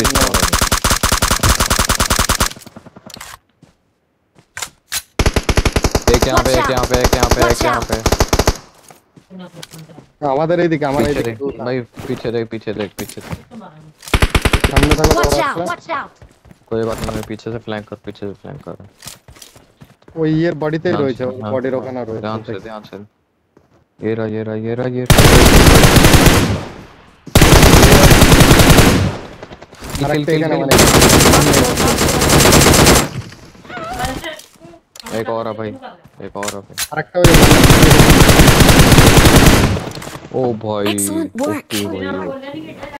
एक यहाँ पे আমাদের এইদিকে আমার पीछे এইদিকে देख भाई, पीछे देख सामने থাকো Watch out! कोई बात नहीं, मैं पीछे से फ्लैंक कर ওই এর বডিতেই রয়েছে বডির ওখানে রয়েছে ध्यान से ये रहा আরেকটা এখানে মানে एक और है भाई আরেকটা ওই ओ भाई Excellent work. ओके भाई